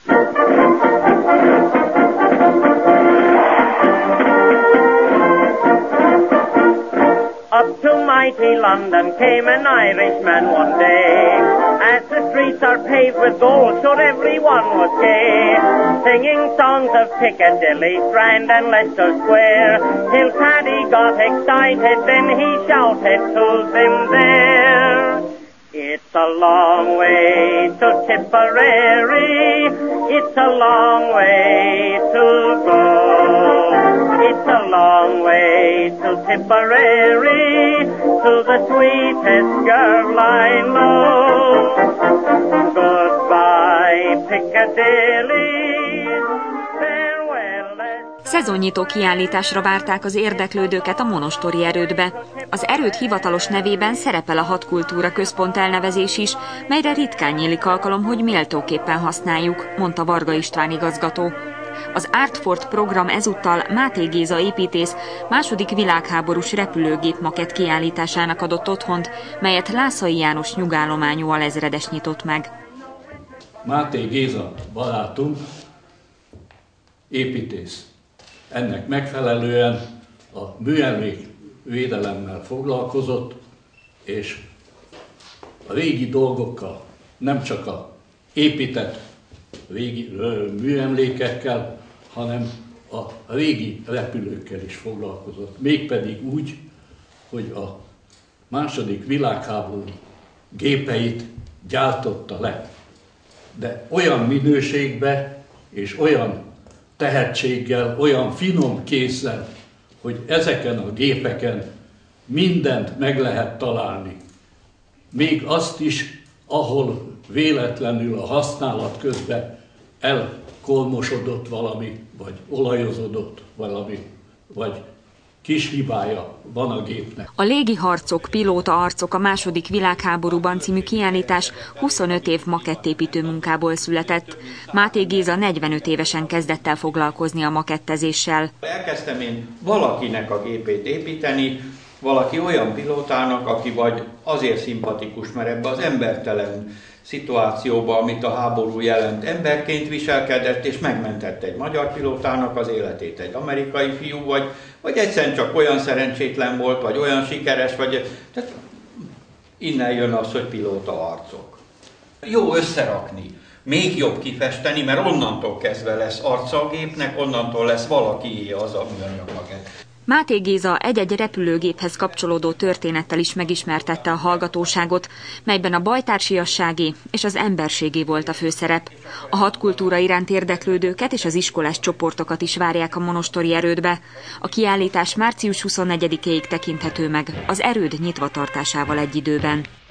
Up to mighty London came an Irishman one day. As the streets are paved with gold, sure everyone was gay, singing songs of Piccadilly, Strand and Leicester Square, till Paddy got excited, then he shouted to them there. It's a long way to Tipperary, it's a long way to go. It's a long way to Tipperary, to the sweetest girl I know. Goodbye, Piccadilly, farewell. Szezonnyitó kiállításra várták az érdeklődőket a monostori erődbe. Az erőd hivatalos nevében szerepel a Hadkultúra Központ elnevezés is, melyre ritkán nyílik alkalom, hogy méltóképpen használjuk, mondta Varga István igazgató. Az Artfort program ezúttal Máté Géza építész második világháborús repülőgép makett kiállításának adott otthont, melyet Lászai János nyugállományú alezredes nyitott meg. Máté Géza barátunk építész. Ennek megfelelően a műemlékvédelemmel foglalkozott, és a régi dolgokkal, nem csak a épített régi műemlékekkel, hanem a régi repülőkkel is foglalkozott. Mégpedig úgy, hogy a második világháború gépeit gyártotta le. De olyan minőségben és olyan tehetséggel, olyan finom kézzel, hogy ezeken a gépeken mindent meg lehet találni. Még azt is, ahol véletlenül a használat közben elkolmosodott valami, vagy olajozódott valami, vagy kis hibája van a gépnek. A Légiharcok, pilóta arcok a második világháborúban című kiállítás 25 év makettépítő munkából született. Máté Géza 45 évesen kezdett el foglalkozni a makettezéssel. Elkezdtem én valakinek a gépét építeni, valaki olyan pilótának, aki vagy azért szimpatikus, mert ebbe az embertelen szituációba, amit a háború jelent, emberként viselkedett, és megmentette egy magyar pilótának az életét, egy amerikai fiú, vagy egyszerűen csak olyan szerencsétlen volt, vagy olyan sikeres, tehát innen jön az, hogy pilóta arcok. Jó összerakni, még jobb kifesteni, mert onnantól kezdve lesz arca a gépnek, onnantól lesz valakié az a műanyag makett. Máté Géza egy-egy repülőgéphez kapcsolódó történettel is megismertette a hallgatóságot, melyben a bajtársiasságé és az emberségé volt a főszerep. A hadkultúra iránt érdeklődőket és az iskolás csoportokat is várják a monostori erődbe. A kiállítás március 24-éig tekinthető meg, az erőd nyitva tartásával egy időben.